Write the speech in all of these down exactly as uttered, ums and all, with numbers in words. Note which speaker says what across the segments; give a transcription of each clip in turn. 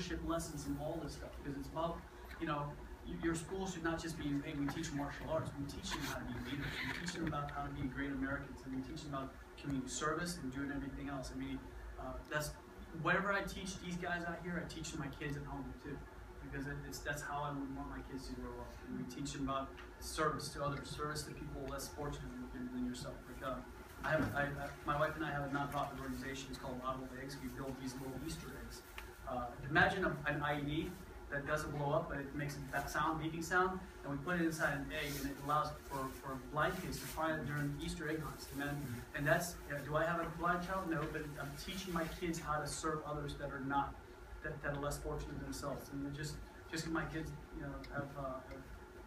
Speaker 1: leadership lessons and all this stuff, because it's about, you know, your school should not just be, hey, we teach martial arts. We teach them how to be leaders. We teach them about how to be great Americans, and we teach them about community service and doing everything else. I mean, uh, that's whatever I teach these guys out here, I teach my kids at home too, because it's that's how I would want my kids to grow up. And we teach them about service to others, service to people less fortunate than, than yourself. Like, uh, I have, I, I, my wife and I have a nonprofit organization. It's called Audible Eggs. We build these little Easter eggs. Uh, imagine a, an I E D that doesn't blow up, but it makes that sound, beeping sound, and we put it inside an egg, and it allows for, for blind kids to find it during Easter egg hunts. And, then, and that's, yeah, do I have a blind child? No, but I'm teaching my kids how to serve others that are not, that, that are less fortunate than themselves. And just, just because my kids, you know, have, uh, have,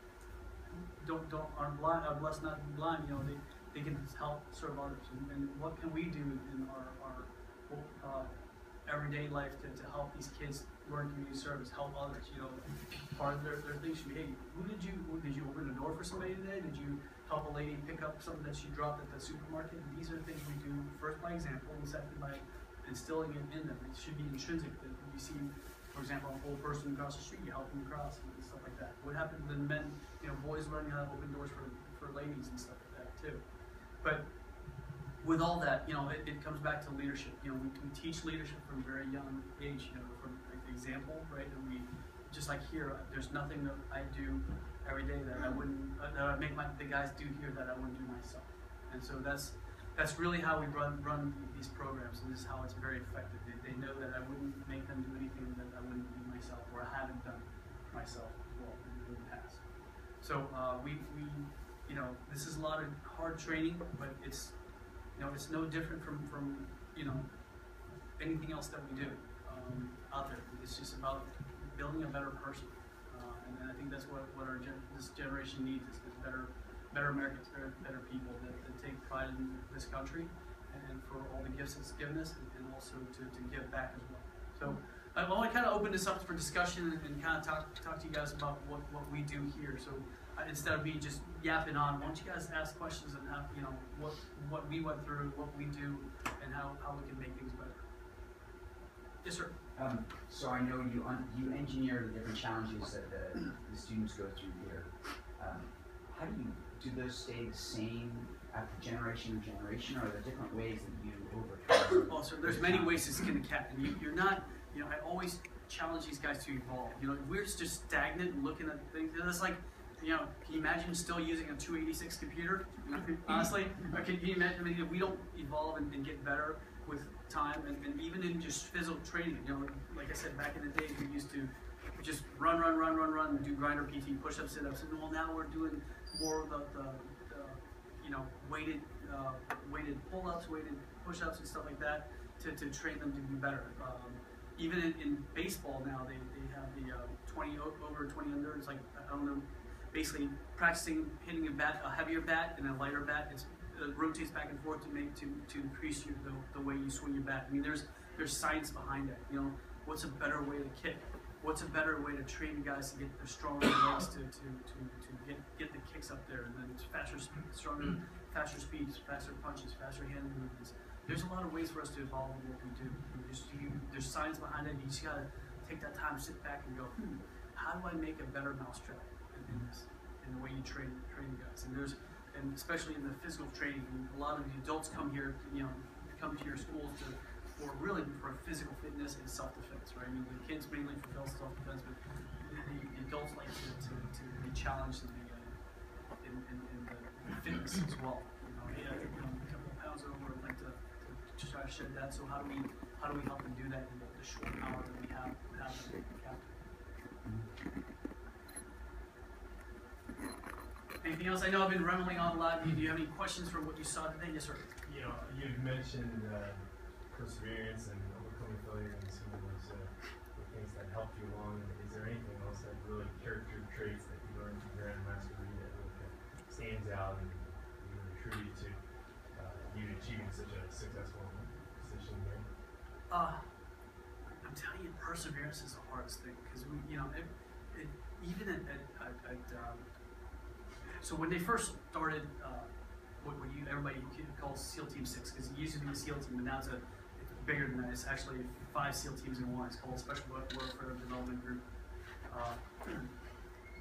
Speaker 1: don't, don't, aren't blind, are blessed not to be blind, you know, they, they can help serve others. And, and what can we do in our, our uh, everyday life to, to help these kids learn community service, help others? You know, part of their, their thing should be, hey, who did you, who, did you open the door for somebody today? Did you help a lady pick up something that she dropped at the supermarket? And these are the things we do, first by example, and second by instilling it in them. It should be intrinsic that you see, for example, an old person across the street, you help them across and stuff like that. What happens to the men, you know, boys learning how to open doors for, for ladies and stuff like that too. But with all that, you know, it, it comes back to leadership. You know, we, we teach leadership from a very young age, you know, from like, example, right? And we, just like here, there's nothing that I do every day that I wouldn't, uh, that I make my, the guys do here that I wouldn't do myself. And so that's that's really how we run run these programs, and this is how it's very effective. They, they know that I wouldn't make them do anything that I wouldn't do myself, or I haven't done myself as well in the past. So uh, we, we, you know, this is a lot of hard training, but it's, you know, it's no different from, from you know, anything else that we do um, out there. It's just about building a better person, uh, and, and I think that's what, what our gen this generation needs is, is better, better Americans, better, better people that, that take pride in this country, and, and for all the gifts it's given us, and, and also to, to give back as well. So I want to kind of open this up for discussion and, and kind of talk talk to you guys about what, what we do here. So uh, instead of me just yapping on, why don't you guys ask questions and have, you know, what what we went through, what we do, and how, how we can make things better. Yes, sir.
Speaker 2: Um, so I know you un you engineer the different challenges that the, the students go through here. Um, how do you do those stay the same after generation to generation, or are there different ways that you overcome?
Speaker 1: Well, so there's many ways to skin a cat, and you, you're not. You know, I always challenge these guys to evolve. You know, if we're just stagnant and looking at things, it's like, you know, can you imagine still using a two eighty-six computer? Honestly, or can you imagine, I mean, if we don't evolve and, and get better with time, and, and even in just physical training, you know, like I said, back in the days, we used to just run, run, run, run, run, and do grinder P T, push-ups, sit-ups, and well, now we're doing more of the, the, the you know, weighted, uh, weighted pull-ups, weighted push-ups, and stuff like that to, to train them to be better. Um, Even in, in baseball now, they, they have the uh, twenty over, twenty under. It's like, I don't know, basically practicing hitting a bat, a heavier bat and a lighter bat. It's, it rotates back and forth to make to, to increase your, the, the way you swing your bat. I mean, there's there's science behind it. You know, what's a better way to kick? What's a better way to train guys to get their stronger legs to, to, to, to get get the kicks up there, and then faster, stronger, faster speeds, faster punches, faster hand movements. There's a lot of ways for us to evolve in what we do. Just, you, there's science behind it. You just gotta take that time, sit back, and go, hmm, how do I make a better mousetrap in, in this, in the way you train train guys? And there's, and especially in the physical training, a lot of the adults come here, you know, come to your schools to, for really for physical fitness and self-defense, right? I mean, the kids mainly fulfill self-defense, but the, the adults like to, to, to be challenged in the uh, in, in, in the fitness as well. You know, hey, I think I'm a couple of pounds over. I'd like to. to try to shed that. So how do we how do we help them do that in the, the short hour that we have have the captain? Anything else? I know I've been rambling on a lot. Do you have any questions for what you saw today? Yes, sir.
Speaker 3: You know, you've mentioned uh, perseverance and overcoming failure and some of those uh, the things that helped you along. Is there anything else that really character traits that you learned from Grandmaster Reed that really kind of stands out and you know, attribute to you achieving such a successful position here?
Speaker 1: Uh, I'm telling you, perseverance is the hardest thing, because we, you know, it, it, even at, at, at, at um, so when they first started, uh, what, what you everybody calls SEAL Team Six, because it used to be a SEAL team, but now it's a it's bigger than that. It's actually five SEAL teams in one. It's called Special Warfare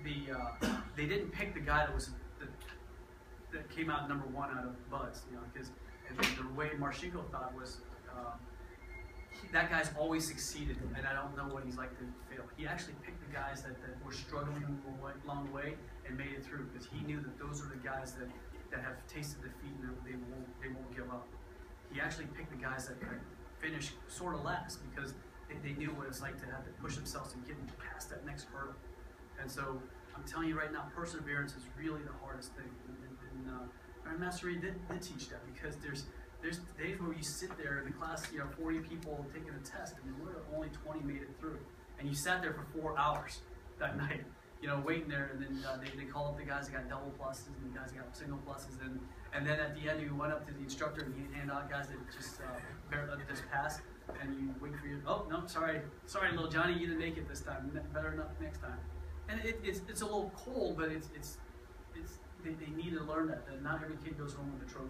Speaker 1: the uh, they didn't pick the guy that was the, that came out number one out of Buds, you know, because the, the way Marchenko thought was um, he, that guy's always succeeded, and I don't know what he's like to fail. He actually picked the guys that, that were struggling along the way and made it through, because he knew that those are the guys that, that have tasted defeat and they won't they won't give up. He actually picked the guys that finished sort of last, because they, they knew what it's like to have to push themselves and get past that next hurdle. And so I'm telling you right now, perseverance is really the hardest thing. And, and, and uh, Master Reed did, did teach that, because there's there's days where you sit there in the class, you know, forty people taking a test, and only twenty made it through. And you sat there for four hours that night, you know, waiting there, and then uh, they, they call up the guys that got double pluses and the guys that got single pluses, and and then at the end you went up to the instructor and you hand out guys that just uh, barely just passed, and you wait for you. Oh no, sorry, sorry, little Johnny, you didn't make it this time. Better enough next time. And it, it's it's a little cold, but it's it's it's they, they need to learn that that not every kid goes home with a trophy.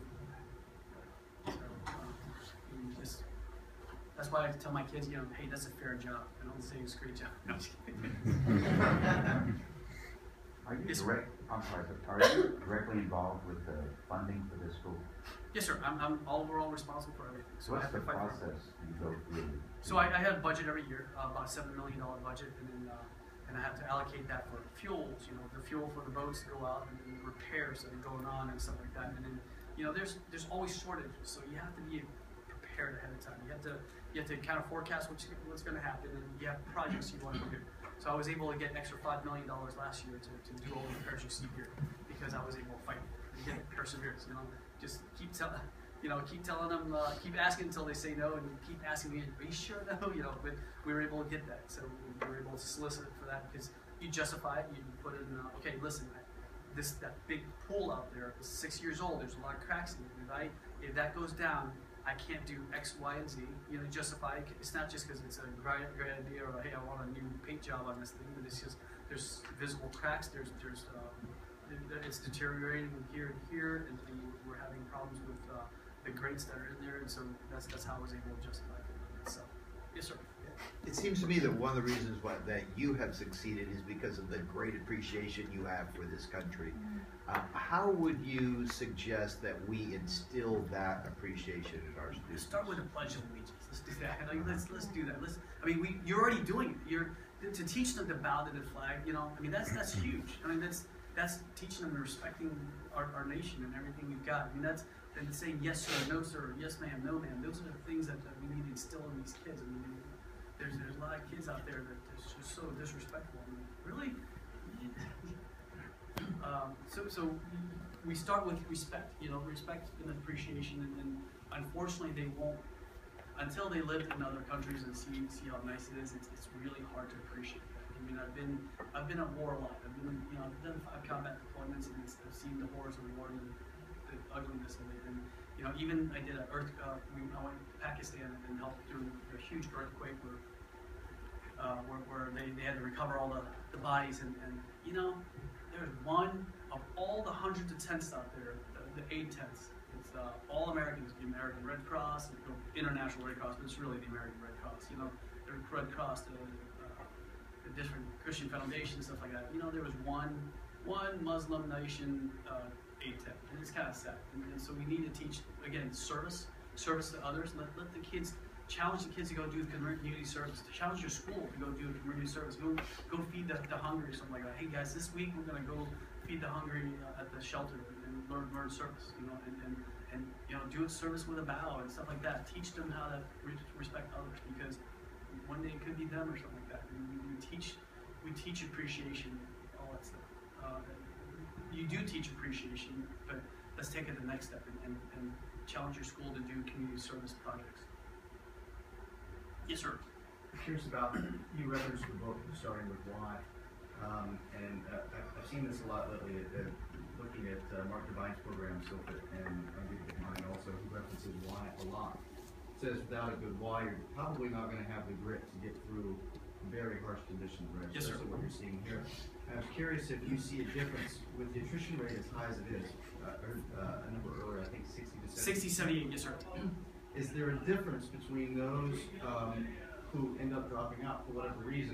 Speaker 1: So um, you just that's why I tell my kids, you know, hey, that's a fair job. I don't say it's a great job. No, I'm just kidding.
Speaker 4: Are you
Speaker 1: Yes,
Speaker 4: direct, I'm sorry, but are you directly involved with the funding for this school?
Speaker 1: Yes, sir. I'm I'm overall responsible for everything. So I
Speaker 4: What's
Speaker 1: have
Speaker 4: the
Speaker 1: to fight for it.
Speaker 4: process you go through?
Speaker 1: So I, I have a budget every year, uh, about a seven million dollar budget, and then uh, and I have to allocate that for fuels. You know, the fuel for the boats to go out, and then repairs that are going on and stuff like that. And then, you know, there's there's always shortages, so you have to be prepared ahead of time. You have to you have to kind of forecast what's what's going to happen, and you have projects you want to do. So I was able to get an extra five million dollars last year to, to do all the repairs you see here, because I was able to fight and get perseverance. You know, just keep telling. You know, keep telling them, uh, keep asking until they say no, and you keep asking me, are you sure no? You know, but we were able to get that. So we were able to solicit for that, because you justify it, you put it in, uh, okay, listen, this that big pool out there is six years old, there's a lot of cracks in it. If, I, if that goes down, I can't do X, Y, and Z. You know, justify it. It's not just because it's a great, great idea, or hey, I want a new paint job on this thing, but it's just, there's visible cracks, there's, there's, um, it's deteriorating here and here, and we're having problems with, uh, the grades that are in there, and so that's that's how I was able to justify it. So, yes, sir.
Speaker 5: It seems to me that one of the reasons why that you have succeeded is because of the great appreciation you have for this country. Uh, how would you suggest that we instill that appreciation in our students?
Speaker 1: Start with a pledge of allegiance. Let's do that. Like, let's let's do that. Let's. I mean, we you're already doing it. You're to teach them to bow to the flag. You know, I mean, that's that's huge. I mean, that's that's teaching them respecting our, our nation and everything we've got. I mean, that's. And saying yes sir, no sir, yes ma'am, no ma'am. Those are the things that, that we need to instill in these kids. I mean, there's there's a lot of kids out there that are just so disrespectful. I mean, really. um, so so we start with respect. You know, respect and appreciation, and, and unfortunately they won't until they live in other countries and see see how nice it is. It's, it's really hard to appreciate that. I mean, I've been I've been at war a lot. I've been you know I've done five combat deployments, and it's, I've seen the horrors of war and the ugliness of it. And you know, even I did an earth. Uh, we, I went to Pakistan and helped through a huge earthquake where, uh, where, where they, they had to recover all the, the bodies. And, and you know, there's one of all the hundreds of tents out there, the, the aid tents. It's uh, all Americans, the American Red Cross, and the International Red Cross, but it's really the American Red Cross. You know, the Red Cross, the, uh, the different Christian foundations, stuff like that. You know, there was one one Muslim nation. Uh, aid tent, and it's kind of sad. And, and so we need to teach, again, service, service to others. Let, let the kids, challenge the kids to go do community service. To challenge your school to go do community service. Go go feed the, the hungry or something like that. Hey guys, this week we're gonna go feed the hungry uh, at the shelter and learn learn service. You know, and, and and you know, do service with a bow and stuff like that. Teach them how to re respect others, because one day it could be them or something like that. And we, we teach we teach appreciation, all that stuff. Uh, You do teach appreciation, but let's take it the next step and, and, and challenge your school to do community service projects. Yes, sir.
Speaker 6: I'm curious about, you referenced the book starting with why, um, and uh, I've seen this a lot lately, uh, looking at uh, Mark Devine's program, Silphit, and I'm going to get mine also, who references why a lot. It says without a good why, you're probably not going to have the grit to get through very harsh conditions, right?
Speaker 1: Yes, sir.
Speaker 6: Especially what you're seeing here. I was curious if you see a difference with the attrition rate as high as it is. Uh, I heard uh, a number earlier, I think sixty to seventy.
Speaker 1: sixty, seventy-eight, yes, sir.
Speaker 6: Is there a difference between those um, who end up dropping out for whatever reason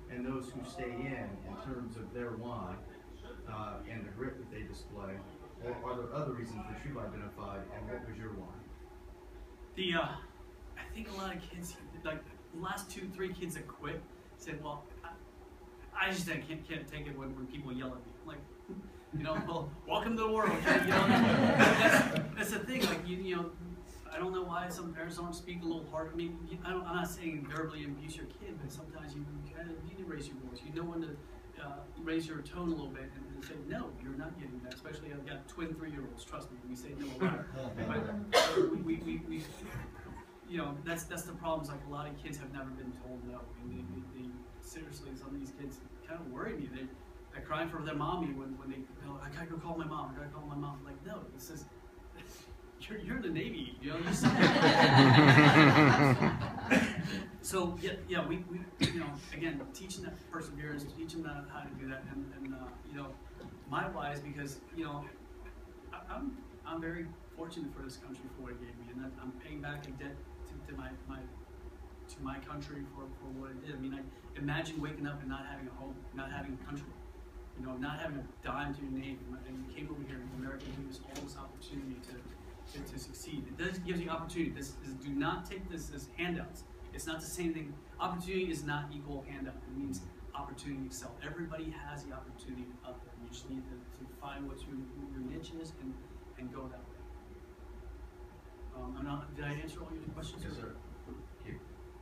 Speaker 6: and those who stay in, in terms of their why, uh, and the grit that they display? Or are there other reasons that you've identified, and what was your why?
Speaker 1: The, uh, I think a lot of kids, like the last two, three kids that quit said, well, I, I just I can't, can't take it when, when people yell at me. I'm like, you know, well, welcome to the world, okay? You know, that's, that's the thing, like, you, you know, I don't know why some parents don't speak a little hard. I mean, you, I don't, I'm not saying verbally abuse your kid, but sometimes you, you kind of need to raise your voice. You know when to uh, raise your tone a little bit and, and say, no, you're not getting that. Especially I've got twin three-year-olds, trust me, we say no a lot. But uh, we, we, we, we, you know, that's that's the problems. Like a lot of kids have never been told no. And they, they, they seriously, some of these kids kind of worry me. They, they're crying for their mommy when, when they go, I gotta go call my mom, I gotta call my mom. I'm like, no, this is, you're, you're in the Navy, you know, you're so, yeah, yeah, we, we, you know, again, teaching that perseverance, teaching them how to do that, and, and uh, you know, my why is because, you know, I, I'm, I'm very fortunate for this country for what it gave me, and that I'm paying back a debt to, to my, my, to my country for, for what it did. I mean, I imagine waking up and not having a home, not having a country. You know, not having a dime to your name, and you came over here, and America gives us all this opportunity to, to, to succeed. It does give you opportunity. This is, do not take this as handouts. It's not the same thing. Opportunity is not equal handout. It means opportunity to excel. Everybody has the opportunity out there. You just need to, to find what your, your niche is and, and go that way. Um, I'm not, did I answer all your questions?
Speaker 6: Yes, sir.
Speaker 1: Yes,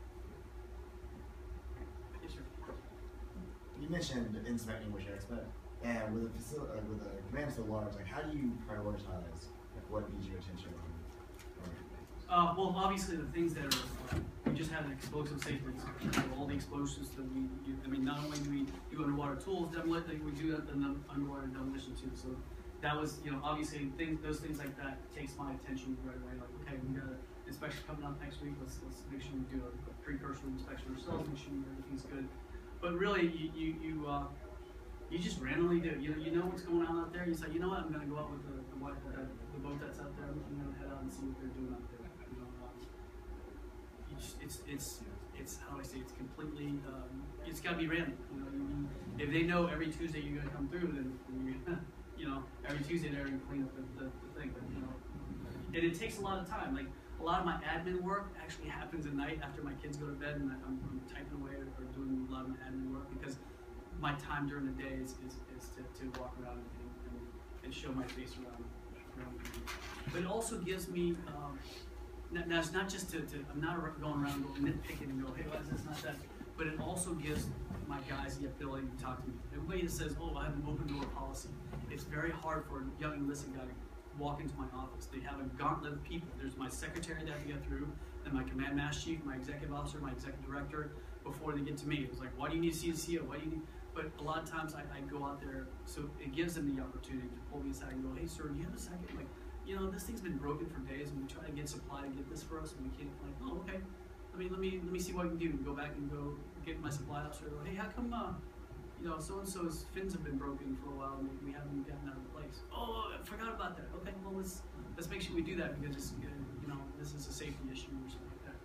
Speaker 1: sir.
Speaker 7: You mentioned inspecting what you expect, and with a facility, uh, with a command so large, like how do you prioritize like what needs your attention?
Speaker 1: Uh, well, obviously the things that are, uh, we just had an explosive safety inspection. So all the explosions that we, do, I mean, not only do we do underwater tools demolition, we do that in the underwater demolition too. So that was, you know, obviously things, those things like that takes my attention right away. Like, okay, we got an inspection coming up next week. Let's let's make sure we do a, a precursor inspection ourselves, make sure everything's good. But really, you you you, uh, you just randomly do. You know, you know what's going on out there. You say, you know what, I'm going to go out with the the, the, the boat that's out there. I'm going to head out and see what they're doing out there. You know, um, you just, it's it's it's how do I say? It's completely. Um, it's got to be random. You know, you, you, if they know every Tuesday you're going to come through, then you you know every Tuesday they're going to clean up the, the, the thing. But you know, and it takes a lot of time. Like a lot of my admin work actually happens at night after my kids go to bed, and I'm, I'm typing away or, or doing a lot of my admin work because my time during the day is, is, is to, to walk around and, and, and show my face around. around but it also gives me, um, now it's not just to, to, I'm not going around going nitpicking and go, hey, why is this not that? But it also gives my guys the ability to talk to me. Everybody that says, oh, I have an open door policy. It's very hard for a young enlisted guy to walk into my office. They have a gauntlet of people. There's my secretary that I have to get through, then my command master chief, my executive officer, my executive director, before they get to me. It was like, why do you need to see a C O? Why do you need? But a lot of times I, I go out there, so it gives them the opportunity to pull me aside and go, hey, sir, do you have a second? Like, you know, this thing's been broken for days, and we try to get supply to get this for us, and we can't. Like, oh, okay. I mean, let me let me see what I can do. Go back and go get my supply officer. Go, hey, how come, uh, you know, so and so's fins have been broken for a while, and we haven't gotten that replaced? Oh, I forgot about that. Okay, well let's let's make sure we do that because it's, you know, this is a safety issue or something like that.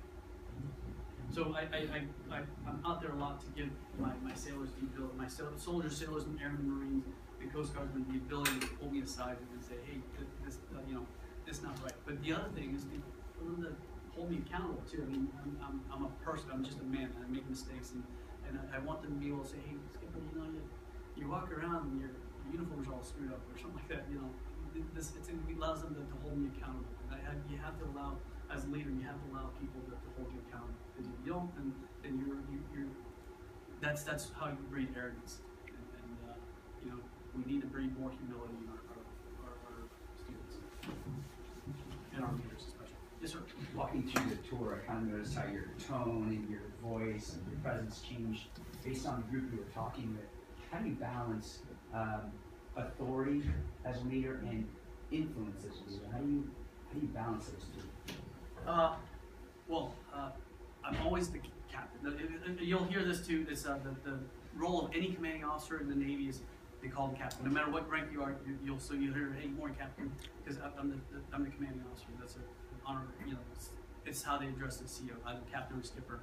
Speaker 1: So I, I, I, I, I'm out there a lot to give my, my sailors the ability, my soldiers, sailors, and airmen, Marines, and Coast Guardsmen the ability to pull me aside and say, hey, this, uh, you know, this not right. But the other thing is the, for them to hold me accountable too. I mean, I'm, I'm, I'm a person, I'm just a man, and I make mistakes, and, and I, I want them to be able to say, hey, Skipper, you know, you, you walk around and your, your uniform's all screwed up or something like that. You know, this it's, it allows them to, to hold me accountable. And I have, you have to allow, as a leader, you have to allow people to, to hold you accountable. If you don't, then, then you're, you, you're, that's that's how you breed arrogance. And, and uh, you know, we need to breed more humility in our, our, our, our students and our leaders especially. Yes, sir.
Speaker 2: Walking through the tour, I kind of noticed how your tone and your voice and your presence changed based on the group you were talking with. How do you balance um, authority as a leader and influence as a leader? How do you how do you balance those two?
Speaker 1: Uh, well, uh, I'm always the captain. You'll hear this too. It's uh, the, the role of any commanding officer in the Navy is they call him captain. No matter what rank you are, you, you'll so you hear, hey, morning, captain, because I'm the, the I'm the commanding officer. That's an honor. You know, it's, it's how they address the C O, either captain or skipper.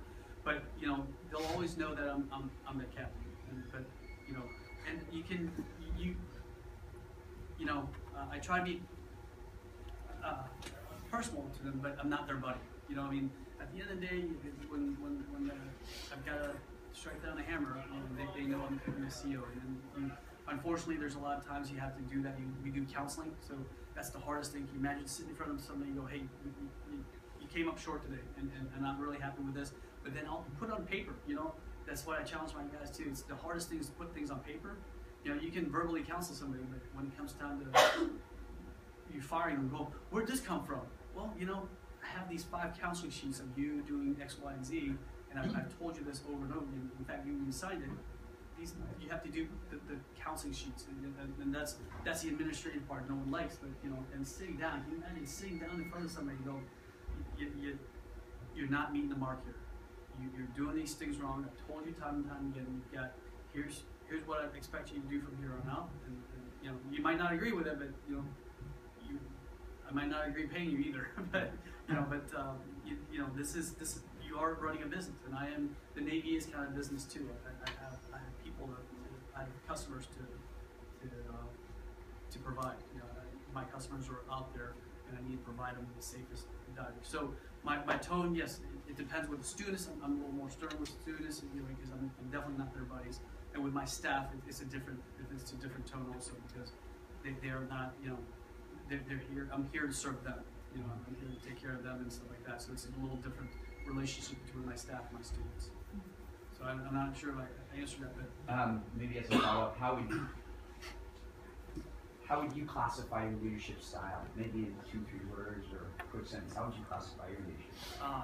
Speaker 1: but you know, they'll always know that I'm I'm I'm the captain. And, but you know, and you can you you know, uh, I try to be uh, personal to them, but I'm not their buddy. You know, I mean, at the end of the day, when when when uh, I've got to strike down a hammer, you know, they, they know I'm, I'm the C E O. And you, unfortunately, there's a lot of times you have to do that. You, we do counseling, so that's the hardest thing. Can you imagine sitting in front of somebody and go, hey, you, you, you came up short today, and, and, and I'm really happy with this. But then I'll put it on paper, you know. That's what I challenge my guys too. It's the hardest thing is to put things on paper. You know, you can verbally counsel somebody, but when it comes down to you firing them, go, where'd this come from? Well, you know, I have these five counseling sheets of you doing X, Y, and Z, and I've, I've told you this over and over again. In fact, you even signed it. These, you have to do the, the counseling sheets, and, and, and that's that's the administrative part no one likes. But you know, and sitting down, can you imagine sitting down in front of somebody and go, you, you, you're not meeting the mark here. You, you're doing these things wrong. I've told you time and time again. You've got here's here's what I expect you to do from here on out. And, and you know, you might not agree with it, but you know, you I might not agree paying you either. but you know, but um, you, you know, this is this you are running a business, and I am. The Navy is kind of business too. I, I have I have people to, I have customers to to uh, to provide. You know, I, my customers are out there, and I need to provide them the safest diving. So my, my tone, yes, it, it depends with the students. I'm, I'm a little more stern with students, you know, because I'm, I'm definitely not their buddies. And with my staff, it, it's a different it's a different tone also, because they they are not, you know, they're, they're here. I'm here to serve them. You know, I'm here to take care of them and stuff like that. So it's a little different relationship between my staff and my students. So I'm, I'm not sure if I answered that, but
Speaker 2: Um, maybe as a follow-up, how would you, how would you classify your leadership style? Maybe in two, three words or a quick sentence. How would you classify your leadership?
Speaker 1: uh,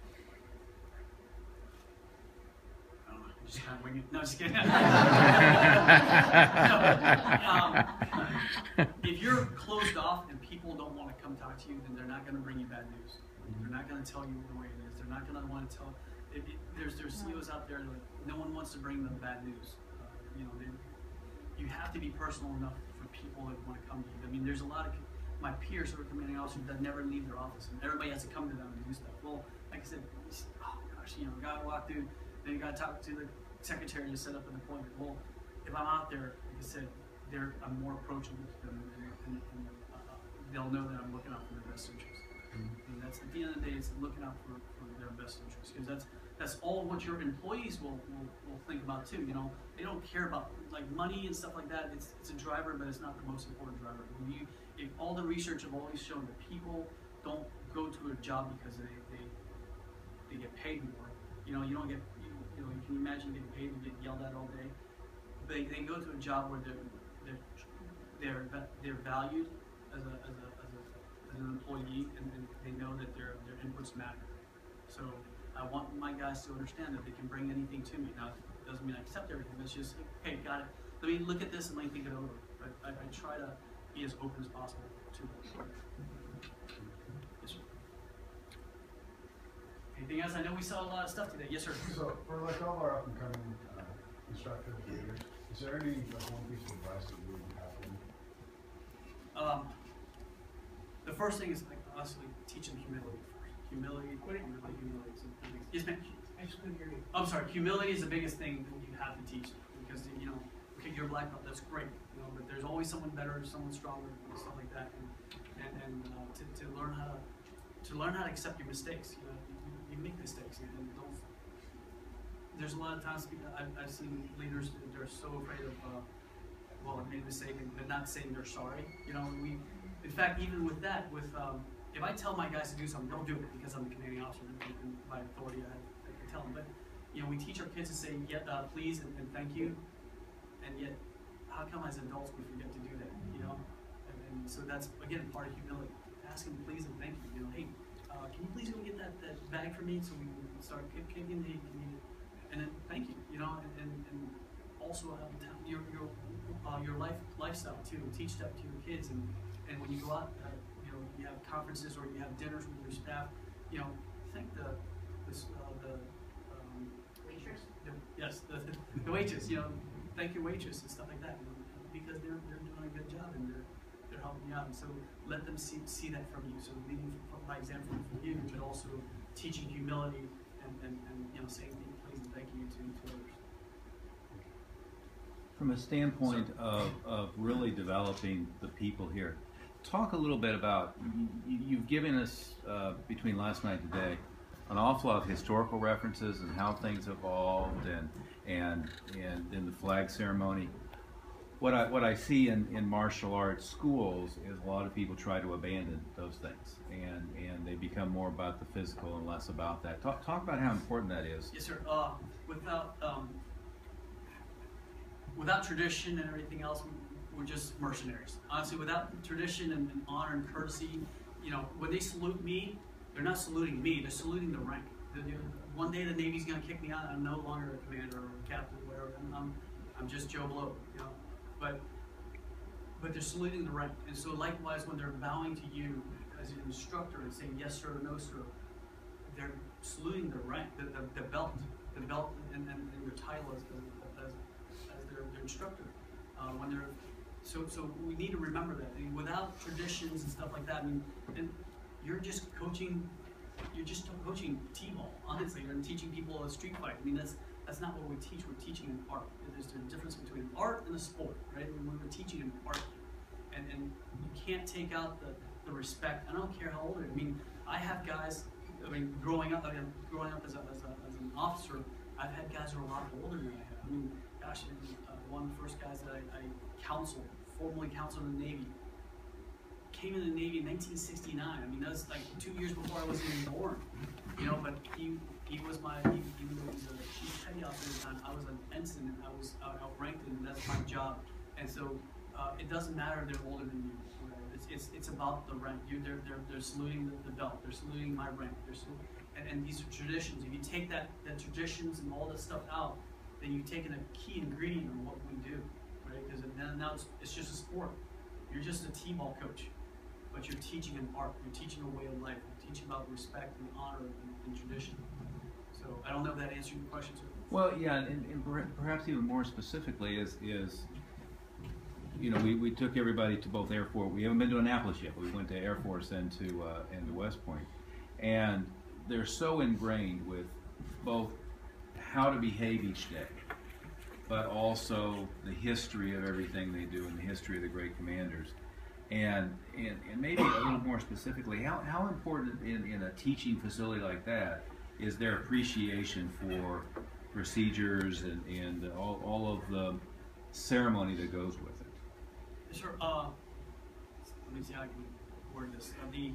Speaker 1: I don't know, just kind of wing it. No, just kidding. No, um, if you're closed off and people don't want to come talk to you, then they're not going to bring you bad news. They're not going to tell you the way it is. They're not going to want to tell. It, it, there's there's C E Os out there like no one wants to bring them bad news. Uh, you know, they, you have to be personal enough for people that want to come to you. I mean, there's a lot of my peers who are commanding officers that never leave their office, and everybody has to come to them and do stuff. Well, like I said, oh gosh, you know, gotta walk through, then you gotta talk to the secretary to set up an appointment. Well, if I'm out there, like I said, they're I'm more approachable to them, and, and, and uh, they'll know that I'm looking out for their best interest. And that's at the end of the day, it's looking out for, for their best interest, because that's that's all what your employees will, will, will think about too. You know, they don't care about like money and stuff like that. It's it's a driver, but it's not the most important driver. When you, if all the research have always shown that people don't go to a job because they they, they get paid more. You know, you don't get you, you know you can imagine getting paid and get yelled at all day. They they go to a job where they're they're they're, they're valued as a as a as an employee, and, and they know that their their inputs matter. So I want my guys to understand that they can bring anything to me. Now, it doesn't mean I accept everything. It's just, hey, got it. Let me look at this and let me think it over. But I, I try to be as open as possible to them. Yes, sir. Anything else? I know we saw a lot of stuff today. Yes, sir.
Speaker 8: So for like all our up and coming uh, instructors and leaders, is there any like one piece of advice that you would have them?
Speaker 1: Um, the first thing is, like, honestly, teach them humility first. Humility, humility, humility. Yes, ma'am.
Speaker 9: I just couldn't hear you.
Speaker 1: I'm sorry. Humility is the biggest thing that you have to teach them, because you know, okay, you're a black belt, that's great, you know, but there's always someone better, someone stronger, and stuff like that, and and, and uh, to, to learn how to to learn how to accept your mistakes. You know, you, you make mistakes, and, and don't. There's a lot of times I've, I've seen leaders that they're so afraid of, uh, well, I made a mistake, and they're not saying they're sorry. You know, we. In fact, even with that, with um, if I tell my guys to do something, don't do it because I'm the commanding officer, and, and by authority I, I can tell them. But you know, we teach our kids to say, "Yeah, uh, please," and, and "thank you," and yet, how come as adults we forget to do that? You know, and, and so that's again part of humility. Ask them please and thank you. You know, hey, uh, can you please go get that, that bag for me so we can start kicking the, and then thank you. You know, and and, and also uh, your your uh, your life lifestyle too. Teach that to your kids. And And when you go out, uh, you know, you have conferences or you have dinners with your staff, you know, thank the, the, uh, the um,
Speaker 9: Waitress?
Speaker 1: The, yes, the, the waitress, you know, thank your waitress and stuff like that, you know, because they're, they're doing a good job and they're, they're helping you out. And so let them see, see that from you. So leading from, by example from you, but also teaching humility and, and, and, and you know, saying please and thank you to, to others.
Speaker 9: From a standpoint of, of really developing the people here, talk a little bit about, you, you've given us, uh, between last night and today, an awful lot of historical references and how things evolved and, and, and in the flag ceremony. What I, what I see in, in martial arts schools is a lot of people try to abandon those things, and, and they become more about the physical and less about that. Talk, talk about how important that is.
Speaker 1: Yes, sir. Uh, without um, without tradition and everything else, we're just mercenaries. Honestly, without tradition and, and honor and courtesy, you know, when they salute me, they're not saluting me, they're saluting the rank. The, the, one day the Navy's gonna kick me out, I'm no longer a commander or a captain or whatever, I'm, I'm, I'm just Joe Blow, you know. But, but they're saluting the rank. And so likewise, when they're bowing to you as an instructor and saying yes sir or no sir, they're saluting the rank, the, the, the belt, the belt and, and, and their title as, the, as, as their, their instructor. Uh, when they're, so, so we need to remember that. I mean, without traditions and stuff like that, I mean, and you're just coaching, you're just coaching T-ball, honestly. You're teaching people a street fight. I mean, that's that's not what we teach. We're teaching an art. There's a difference between art and a sport, right? When we're teaching an art, and, and you can't take out the, the respect. I don't care how old they are. I mean, I have guys, I mean, growing up, I mean, growing up as, a, as, a, as an officer, I've had guys who are a lot older than I have. I mean, gosh, uh, one of the first guys that I, I counseled, formally counseled in the Navy, came in the Navy in nineteen sixty-nine. I mean, that's like two years before I was even born. You know, but he he was my, he, even though he was a chief petty officer at the time, I was an ensign and I was out, outranked and that's my job. And so uh, it doesn't matter if they're older than you. It's, it's, it's about the rank. You, they're, they're, they're saluting the, the belt. They're saluting my rank. They're saluting, and, and these are traditions. If you take that, that traditions and all this stuff out, then you've taken a key ingredient of what we do, right? Because then now it's, it's just a sport. You're just a T-ball coach, but you're teaching an art. You're teaching a way of life. You're teaching about respect and honor and, and tradition. So I don't know if that answered your question, sir.
Speaker 9: Well, yeah, and, and perhaps even more specifically is, is you know, we, we took everybody to both Air Force. We haven't been to Annapolis yet, but we went to Air Force and to, uh, and to West Point. And they're so ingrained with both how to behave each day, but also the history of everything they do and the history of the great commanders. And, and, and maybe a little more specifically, how, how important in, in a teaching facility like that is their appreciation for procedures and, and all, all of the ceremony that goes with it?
Speaker 1: Yes, sir. Uh, let me see how I can word this. Uh, the,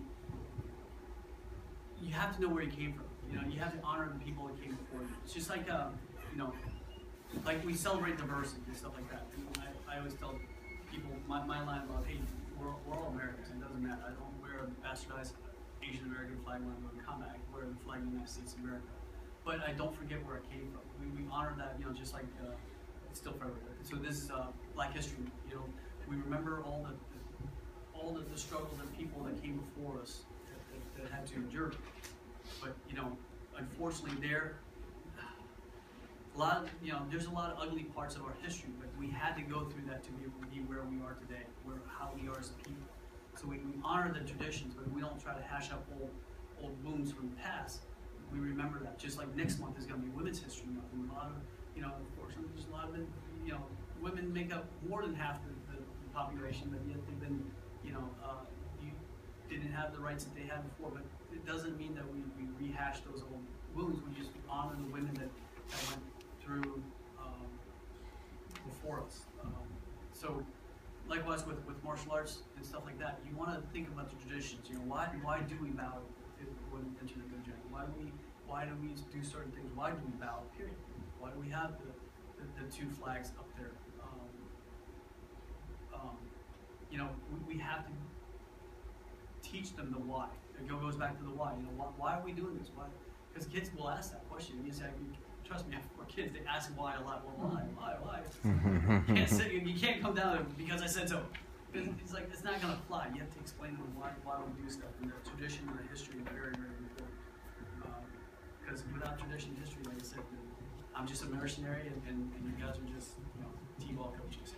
Speaker 1: you have to know where you came from. You know, you have to honor the people that came before you. It's just like, uh, you know, like we celebrate diversity and stuff like that. And I, I always tell people my, my line about, hey, we're, we're all Americans. It doesn't matter. I don't wear a bastardized Asian American flag when I'm going to combat. I wear the flag of the United States of America. But I don't forget where it came from. We, we honor that, you know, just like uh, it's still forever. So this is uh, Black History. You know, we remember all the, the all the, the struggles and people that came before us that, that, that had to endure. But you know, unfortunately, there a lot of, you know, there's a lot of ugly parts of our history. But we had to go through that to be able to be where we are today, where how we are as a people. So we, we honor the traditions, but we don't try to hash up old old wounds from the past. We remember that. Just like next month is going to be Women's History Month, and a lot of, you know, unfortunately, there's a lot of, you know, women make up more than half the, the, the population, but yet they've been, you know, uh, you didn't have the rights that they had before. But it doesn't mean that we, we rehash those old wounds. We just honor the women that, that went through um, before us. Um, so. Likewise with, with martial arts and stuff like that, you want to think about the traditions. You know, why why do we bow when we enter the Gojen? Why do we why do we do certain things? Why do we bow? Period. Why do we have the, the, the two flags up there? Um, um, you know, we, we have to teach them the why. It goes back to the why. You know, why, why are we doing this? Why? Because kids will ask that question. You say, trust me, I have four kids. They ask why a lot. Well, why, why, why? You can't say, you can't come down and, because I said so. It's like it's not gonna fly. You have to explain to them why why we do stuff. And the tradition and the history are very very important. Because uh, without tradition and history, like I said, I'm just a mercenary, and, and, and you guys are just, you know, T-ball coaches.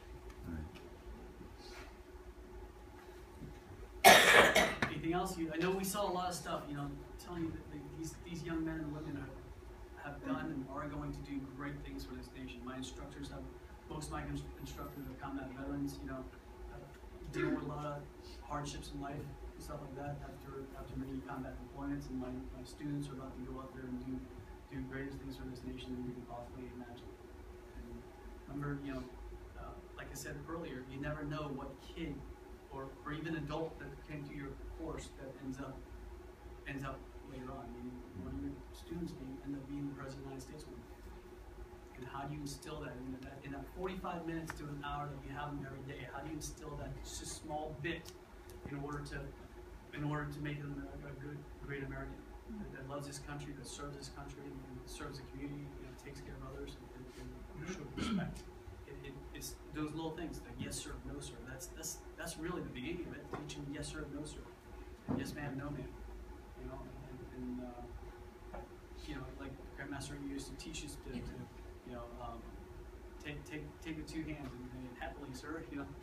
Speaker 1: Anything else? You, I know we saw a lot of stuff. You know, telling you that these these young men and women are have done and are going to do great things for this nation. My instructors have, most of my ins- instructors are combat veterans, you know, uh, deal with a lot of hardships in life and stuff like that after after many combat deployments, and my, my students are about to go out there and do do greatest things for this nation than you can possibly imagine. And remember, you know, uh, like I said earlier, you never know what kid or, or even adult that came through your course that ends up ends up later on. I mean, one of your students may end up being the President of the United States one day. And how do you instill that in that, in that forty-five minutes to an hour that you have them every day? How do you instill that just a small bit in order to in order to make them a, a good, great American that, that loves this country, that serves this country, and, and serves the community, you know, takes care of others, and, and, and shows respect. It, it, it's those little things, like yes sir, no sir. That's that's that's really the beginning of it. Teaching yes sir, no sir, and yes ma'am, no ma'am. You know, and, and uh, you know, like Grandmaster used to teach us to, to you know, um, take take take with two hands and, and happily, sir. You know,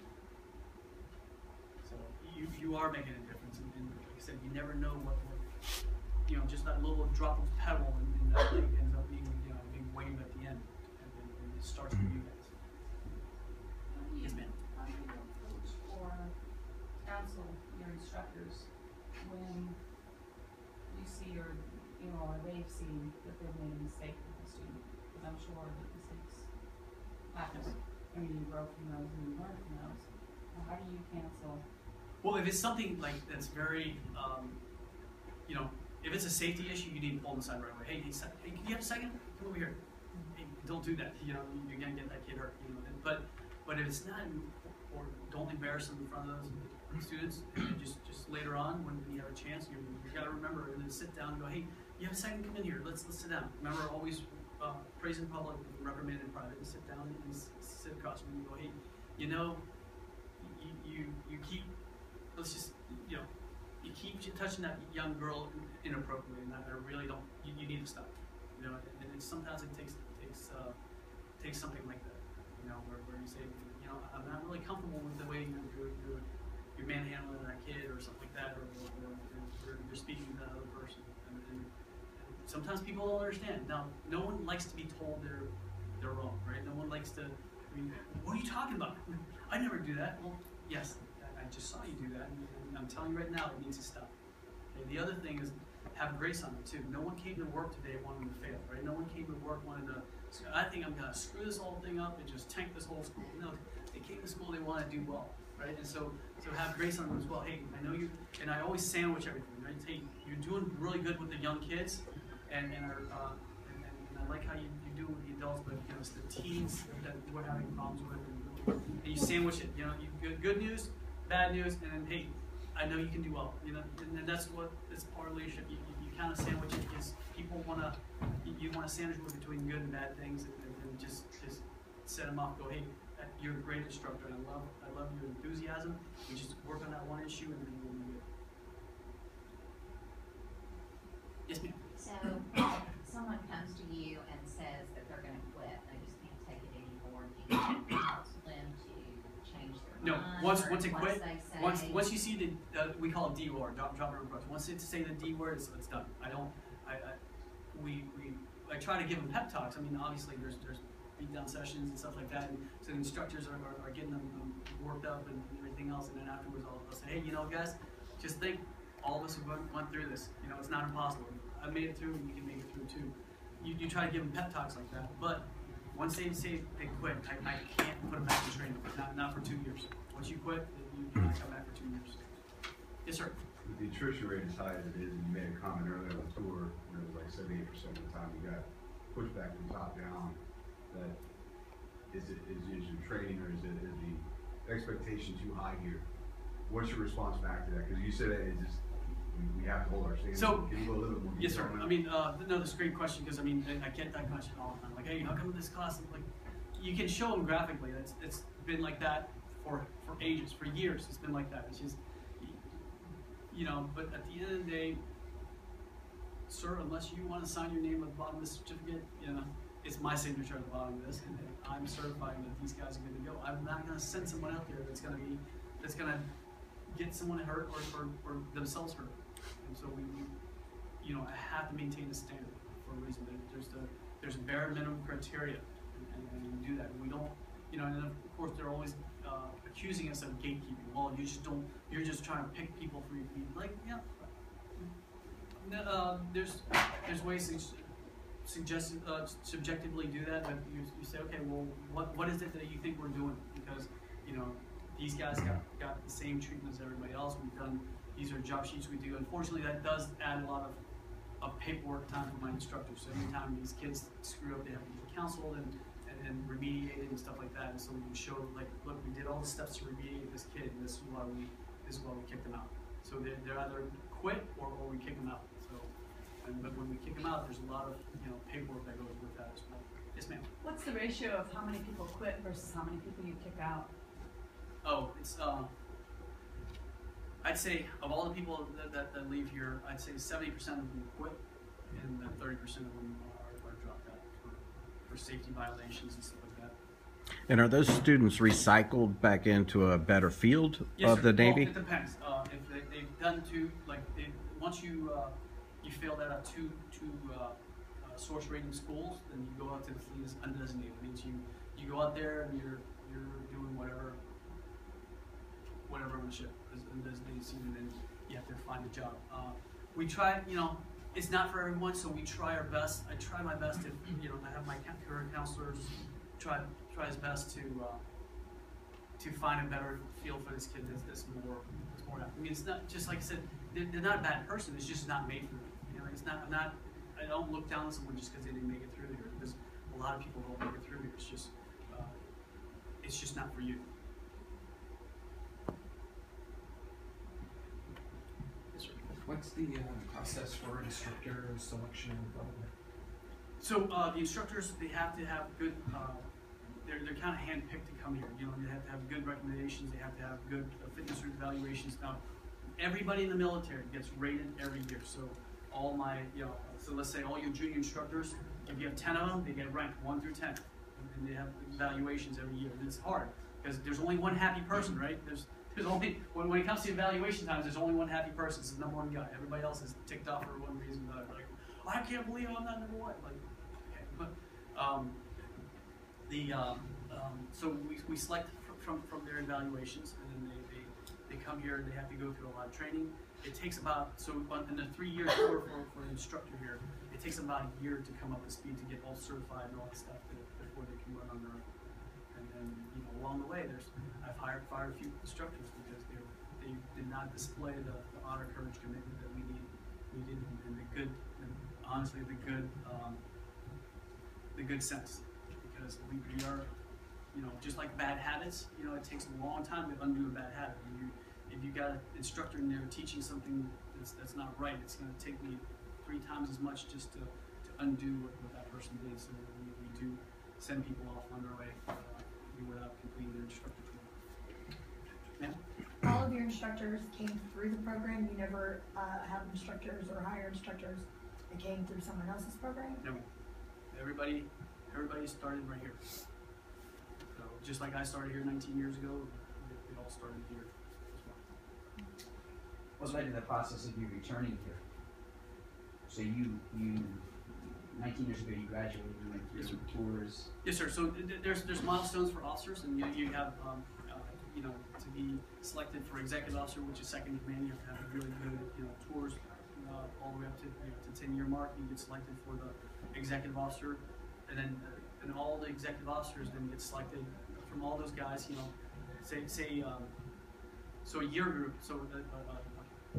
Speaker 1: so you you are making a difference, and, and like I said, you never know what, what you know, just that little drop of pebble in, in that lake ends up being, you know, a big wave at the end, and, and, and it starts with you guys.
Speaker 10: How do you,
Speaker 1: Yes, ma'am.
Speaker 10: how do you approach or counsel your instructors when you see or, you know, or they've seen that they've made a mistake with a student? Because I'm sure that mistakes happen. I mean, you grow from those and you learn from those. Now, how do you counsel?
Speaker 1: Well, if it's something like that's very, um, you know, if it's a safety issue, you need to pull them aside right away. Hey, hey, se- hey, can you have a second? Come over here. Hey, don't do that. You know, you're gonna get that kid hurt. You know, but but if it's not, or don't embarrass them in front of those students. And just just later on, when you have a chance, you you gotta remember and then sit down and go, hey, you have a second? Come in here. Let's let's sit down. Remember, always uh, praise in public, reprimand in private, and sit down and, and s- sit across from them and go, hey, you know, you you you keep. Let's just, you know, you keep touching that young girl inappropriately, and I really don't. You, you need to stop. You know, and, and sometimes it takes takes uh, takes something like that. You know, where, where you say, you know, I'm not really comfortable with the way you're you're, you're, you're manhandling that kid or something like that, or, or, or, or you're speaking to that other person. And, and, and sometimes people don't understand. Now, no one likes to be told they're they're wrong, right? No one likes to. I mean, what are you talking about? I never do that. Well, yes. I just saw you do that, and I'm telling you right now, it needs to stop. Okay, the other thing is have grace on it too. No one came to work today wanting to fail, right? No one came to work wanting to, I think I'm gonna screw this whole thing up and just tank this whole school. No, they came to school, they want to do well, right? And so, so have grace on them as well. Hey, I know you, and I always sandwich everything, right? Hey, you're doing really good with the young kids, and and are, uh, and, and, and I like how you, you do with the adults, but you know, it's the teens that we're having problems with, and, and you sandwich it. You know, you good good news. Bad news, and then hey, I know you can do well. You know, and, and that's what it's part of leadership. You, you, you kind of sandwich it because people want to. You, you want to sandwich between good and bad things, and, and, and just just set them off. Go, hey, you're a great instructor, and I love I love your enthusiasm. We just work on that one issue, and then we'll be good. Yes, ma'am.
Speaker 11: So someone comes to you and says that they're going to quit. They just can't take it anymore. Do you counsel them to change their
Speaker 1: No,
Speaker 11: mind?
Speaker 1: once
Speaker 11: or
Speaker 1: once it quit,
Speaker 11: they say,
Speaker 1: once once you see the uh, we call it D word, drop drop request. Once it say the D word, it's, it's done. I don't. I, I we we I try to give them pep talks. I mean, obviously there's there's beat down sessions and stuff like that, and so the instructors are, are, are getting them um, worked up and everything else. And then afterwards, I'll, I'll say, hey, you know, guys, just think, all of us have went, went through this. You know, it's not impossible. I made it through, and you can make it through too. You you try to give them pep talks like that, but once they say they quit, I, I can't put them back in training. Not not for two years. Once you quit, you cannot come back for two years. Yes, sir.
Speaker 12: With the attrition rate as high as it is, and you made a comment earlier on the tour, you know, it was like seventy-eight percent of the time you got pushback from top down. That is it is, is your training, or is it is the expectation too high here? What's your response back to that? Because you said that it just we, we have to hold our standards.
Speaker 1: So,
Speaker 12: can you go a little bit more?
Speaker 1: yes, sir.
Speaker 12: detail on
Speaker 1: I
Speaker 12: that?
Speaker 1: mean, uh, no, that's a great question because I mean, I, I get that question all the time. Like, hey, how come this class? Like, you can show them graphically. It's it's been like that for for ages, for years. It's been like that. It's just, you know. But at the end of the day, sir, unless you want to sign your name at the bottom of the certificate, you know, it's my signature at the bottom of this, and I'm certifying that these guys are good to go. I'm not going to send someone out there that's going to be that's going to get someone hurt or, or, or themselves hurt. And so we, we, you know, I have to maintain a standard for, for a reason. There, there's the there's bare minimum criteria, and, and, and you do that. And we don't, you know, and then of course they're always uh, accusing us of gatekeeping. Well, you just don't. You're just trying to pick people for your feet. Like, yeah. Uh, there's there's ways to suggest uh, subjectively do that, but you, you say, okay, well, what what is it that you think we're doing? Because you know these guys got got the same treatment as everybody else. We've done these are job sheets we do. Unfortunately, that does add a lot of, of paperwork time for my instructors. So every time these kids screw up, they have to be counseled and, and, and remediated and stuff like that. And so we can show, like, look, we did all the steps to remediate this kid, and this is why we this is why we kicked them out. So they're, they're either quit or, or we kick them out. So, and, but when we kick them out, there's a lot of you know paperwork that goes with that as well. Yes, ma'am.
Speaker 10: What's the ratio of how many people quit versus how many people you kick out?
Speaker 1: Oh, it's uh, I'd say of all the people that, that, that leave here, I'd say seventy percent of them quit, and then thirty percent of them are, are dropped out for, for safety violations and stuff like that.
Speaker 13: And are those students recycled back into a better field
Speaker 1: Yes,
Speaker 13: of
Speaker 1: sir.
Speaker 13: the Navy?
Speaker 1: Well, it depends. Uh, if they, they've done two, like they, once you uh, you fail that at two two uh, uh, source rating schools, then you go out to the fleet as undesignated. It means you you go out there and you're you're doing whatever whatever on the ship is undesignated season, and then you have to find a job. Uh, we try, you know, it's not for everyone, so we try our best. I try my best to, you know, I have my career counselors try try his best to uh, to find a better feel for this kid that's, that's more that's more. I mean, it's not just like I said. They're, they're not a bad person. It's just not made for them. You know, it's not. I'm not. I don't look down on someone just because they didn't make it through here. Because a lot of people don't make it through here. It's just. Uh, it's just not for you.
Speaker 14: What's the uh, process for instructor selection and development?
Speaker 1: So uh, the instructors, they have to have good. Uh, they're they're kind of handpicked to come here. You know, they have to have good recommendations. They have to have good uh, fitness evaluations. Now, everybody in the military gets rated every year. So all my, you know, so let's say all your junior instructors, if you have ten of them, they get ranked one through ten, and they have evaluations every year. And it's hard because there's only one happy person, right? There's There's only, when, when it comes to evaluation times, there's only one happy person. It's the number one guy. Everybody else is ticked off for one reason or another. Like, oh, I can't believe I'm not number one. Like, okay. But, um, the, um, um, so we, we select from, from, from their evaluations, and then they, they, they come here and they have to go through a lot of training. It takes about, so in the three years for, for, for an instructor here, it takes about a year to come up to speed to get all certified and all that stuff to, before they can run on their own. And then, you know, along the way, there's I've hired fired a few instructors because they were, they did not display the, the honor, courage, commitment that we need needed, and, and the good, and honestly, the good, um, the good sense. Because we, we are, you know, just like bad habits. You know, it takes a long time to undo a bad habit. And you, if you got an instructor in there teaching something that's that's not right, it's going to take me three times as much just to, to undo what, what that person did. So we, we do send people off on their way. Uh, without completing their instructor training. Yeah?
Speaker 15: All of your instructors came through the program. You never uh, have instructors or hire instructors that came through someone else's program?
Speaker 1: No. Everybody, everybody started right here. So just like I started here nineteen years ago, we, we all started here as well.
Speaker 2: What led to the process of you returning here? So you, you, nineteen years ago, you graduated, you went through
Speaker 1: Yes, sir.
Speaker 2: tours.
Speaker 1: Yes, sir. So th- there's there's milestones for officers, and you, you have um, uh, you know to be selected for executive officer, which is second in command. You have to have a really good you know tours uh, all the way up to you know, to ten year mark. You get selected for the executive officer, and then uh, and all the executive officers then get selected from all those guys. You know, say say um, so a year group. So uh, uh, uh,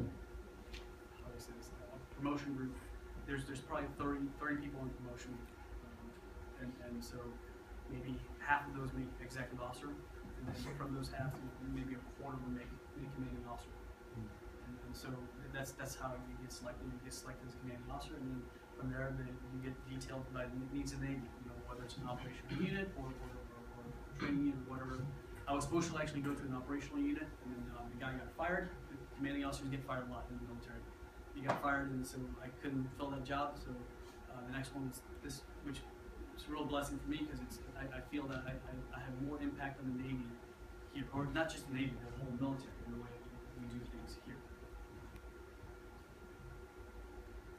Speaker 1: how do I say this? A promotion group. There's there's probably thirty, thirty people in promotion. And, and so maybe half of those make executive officer, and then from those half, maybe a quarter will make, make commanding officer. And, and so that's that's how you get selected. You get selected as commanding officer, and then from there, then you get detailed by the needs of the Navy. You know, whether it's an operational unit or, or, or, or training unit, whatever. I was supposed to actually go to an operational unit, and then uh, the guy got fired. The commanding officers get fired a lot in the military. He got fired, and so I couldn't fill that job. So uh, the next one is this, which. It's a real blessing for me because it's. I, I feel that I, I, I have more impact on the Navy here, or not just the Navy, the whole military, in the way we do things here.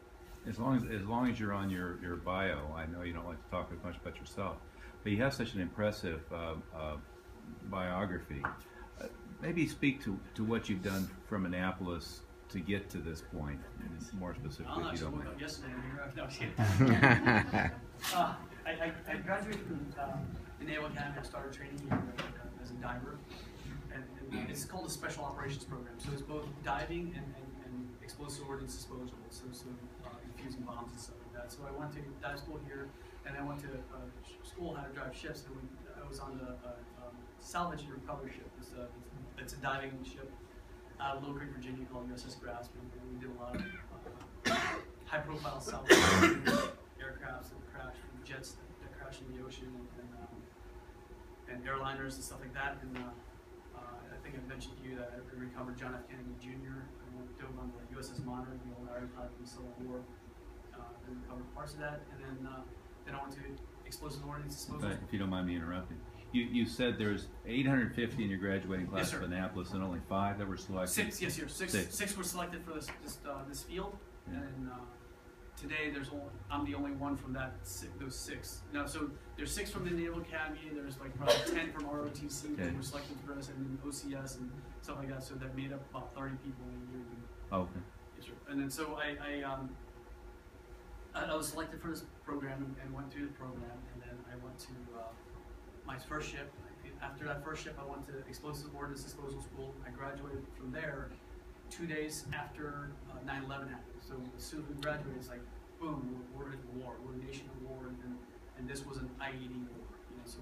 Speaker 9: as long as, as long as you're on your, your bio, I know you don't like to talk as much about yourself, but you have such an impressive uh, uh, biography. Uh, maybe speak to, to what you've done from Annapolis to get to this point, and more specifically,
Speaker 1: I'm not
Speaker 9: if you
Speaker 1: sure
Speaker 9: don't
Speaker 1: what
Speaker 9: mind.
Speaker 1: about yesterday. No, I'm kidding. uh, I, I, I graduated from um, the Naval Academy. I started training here uh, as a diver, and, and it's called a Special Operations Program. So it's both diving and, and, and explosive ordnance disposal, so, so uh, infusing bombs and stuff like that. So I went to dive school here, and I went to uh, school how to drive ships, and we, I was on the uh, um, salvage and recovery ship. It's a, it's a diving ship out of Little Creek, Virginia, called U S S Grasp, and we did a lot of uh, high-profile salvage aircrafts that crashed, jets that, that crashed in the ocean, and, and, um, and airliners and stuff like that. And uh, uh, I think I mentioned to you that I recovered John F. Kennedy Junior I went dove on the U S S Monitor, the old ironclad from the Civil War, uh, and recovered parts of that. And then uh, then I went to explosive ordnance disposal.
Speaker 9: But if you don't mind me interrupting. You, you said there's eight hundred fifty in your graduating class
Speaker 1: Yes, sir.
Speaker 9: of Annapolis and only five that were selected?
Speaker 1: Six, yes, yes, six,
Speaker 9: Six.
Speaker 1: six were selected for this this, uh, this field,
Speaker 9: Yeah.
Speaker 1: and uh, today there's only, I'm the only one from that si those six. Now, so there's six from the Naval Academy. There's like probably ten from R O T C
Speaker 9: Okay.
Speaker 1: that were selected for us, and then O C S and stuff like that. So that made up about thirty people in a year.
Speaker 9: Oh, okay.
Speaker 1: Yes, sir. And then so I I, um, I, I was selected for this program and, and went through the program, and then I went to uh, my first ship. After that first ship, I went to Explosive Ordnance Disposal School. I graduated from there two days after nine eleven happened. So as soon as we graduated, it's like, boom, we're, we're in war. We're a nation of war, and, and this was an I E D war. You know, so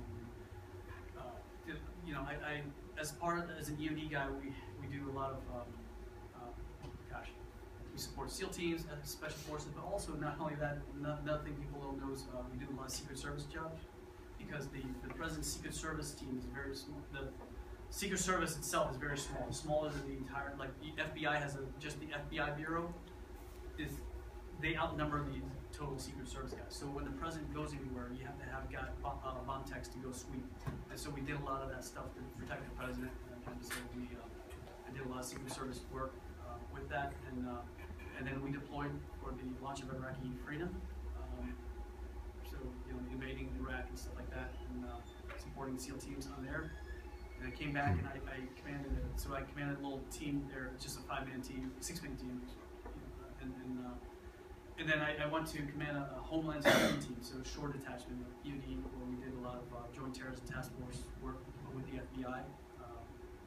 Speaker 1: uh, you know, I, I as part of, as an E O D guy, we we do a lot of um, uh, gosh, we support SEAL teams, uh, special forces, but also not only that, not, nothing people don't know is uh, we do a lot of Secret Service jobs. Because the, the President's Secret Service team is very small. The Secret Service itself is very small, smaller than the entire, like the F B I has a, just the F B I Bureau, is they outnumber the total Secret Service guys. So when the President goes anywhere, you have to have got uh, bomb techs to go sweep. And so we did a lot of that stuff to protect the President. And so we, uh, I did a lot of Secret Service work uh, with that. And, uh, and then we deployed for the launch of Iraqi Freedom. Um, So, you know, invading Iraq and stuff like that, and uh, supporting SEAL teams on there. And I came back and I, I commanded it. So I commanded a little team there, just a five-man team, six-man team, you know, and and, uh, and then I, I went to command a, a Homeland Security team, so a short detachment of E O D, where we did a lot of uh, Joint Terrorism Task Force work with the F B I. Um,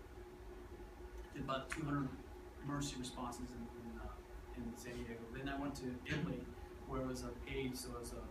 Speaker 1: did about two hundred emergency responses in in, uh, in San Diego. Then I went to Italy, where it was a aide, so it was a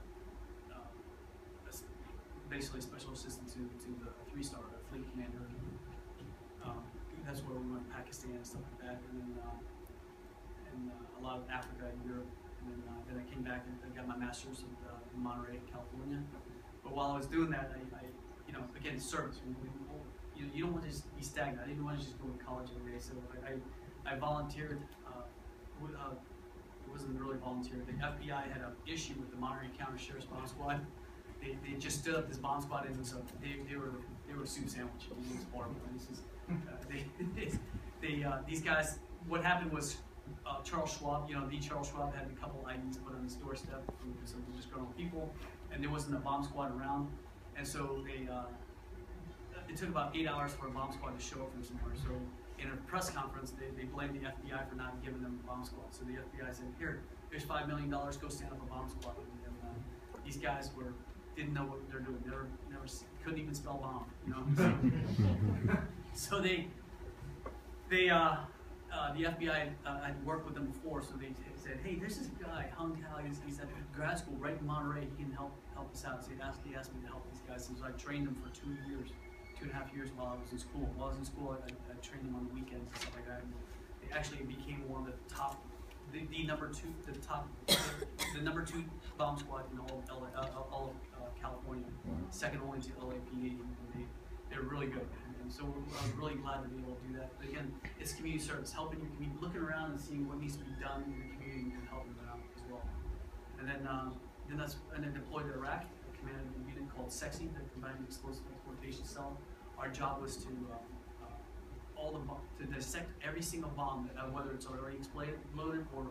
Speaker 1: basically special assistant to, to the three-star fleet commander. Um, that's where we went to Pakistan and stuff like that, and then uh, and uh, a lot of Africa and Europe. And then, uh, then I came back and I got my master's in, uh, in Monterey, California. But while I was doing that, I, I you know, again, service. We, we, you, you don't want to just be stagnant. I didn't want to just go to college every day. So I, I, I volunteered. Uh, with, uh, it wasn't really volunteer. The F B I had an issue with the Monterey County Sheriff's Bomb Squad. They, they just stood up this bomb squad and so they, they were they were a soup sandwich. It was horrible. This is uh, they they, they uh, these guys. What happened was uh, Charles Schwab. You know, the Charles Schwab had a couple I Ds put on his doorstep from some disgruntled people, and there wasn't a bomb squad around, and so they. Uh, it took about eight hours for a bomb squad to show up from somewhere. So in a press conference, they, they blamed the F B I for not giving them a bomb squad. So the F B I said, "Here, here's five million dollars. Go stand up a bomb squad." And uh, these guys were. Didn't know what they're doing. Never, never couldn't even spell bomb. You know. So they, they, uh, uh, the F B I uh, had worked with them before. So they said, "Hey, there's this guy, Hung Tao. He's, he's at grad school right in Monterey. He can help help us out." So he asked, he asked me to help these guys. And so I trained them for two years, two and a half years while I was in school. While I was in school, I, I trained them on the weekends and stuff like that. And they actually became one of the top. The, the number two, the top, the, the number two bomb squad in all of L A, uh, all of uh, California, wow. Second only to L A P D, and they, they're really good. And, and so we're, I was really glad to be able to do that. But again, it's community service, helping your community, looking around and seeing what needs to be done in the community and helping them out as well. And then, uh, then that's, and then deployed to Iraq. I commanded a unit called SEXI, the Combined Explosive Exploitation Cell. Our job was to uh, all the to dissect every single bomb, uh, whether it's already exploded or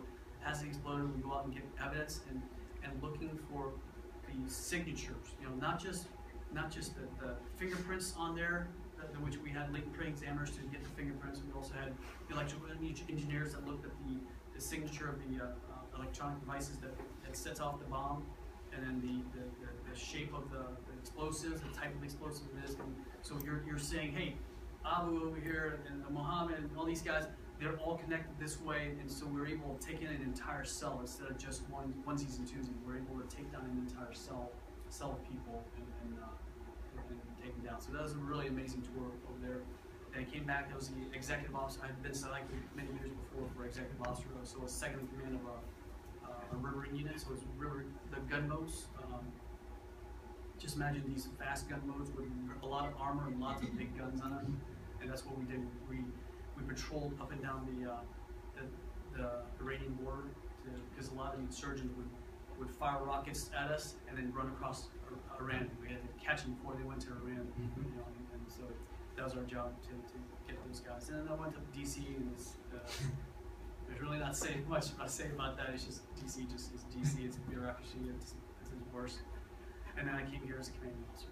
Speaker 1: hasn't exploded, we go out and get evidence and, and looking for the signatures, you know, not just not just the, the fingerprints on there, uh, which we had latent print examiners to get the fingerprints. We also had the electrical engineers that looked at the, the signature of the uh, uh, electronic devices that, that sets off the bomb, and then the, the, the, the shape of the, the explosives, the type of explosive it is. And so you're, you're saying, hey, Abu over here and Mohammed and all these guys, they're all connected this way, and so we're able to take in an entire cell instead of just one onesies and twosies. We're able to take down an entire cell, cell of people and, and, uh, and take them down. So that was a really amazing tour over there. And I came back. I was the executive officer. I had been selected many years before for executive officer, so I was second in command of a, uh, a riverine unit. So it was river the gunboats. Um, just imagine these fast gunboats with a lot of armor and lots of big guns on them, and that's what we did. We We patrolled up and down the uh, the, the Iranian border because a lot of the insurgents would, would fire rockets at us and then run across Iran. We had to catch them before they went to Iran, mm-hmm. you know, and, and so that was our job to, to get those guys. And then I went to D C and it's, uh, there's really not saying much I say about that. It's just D C just is D C. It's bureaucracy. It's, it's worse. And then I came here as a commanding officer.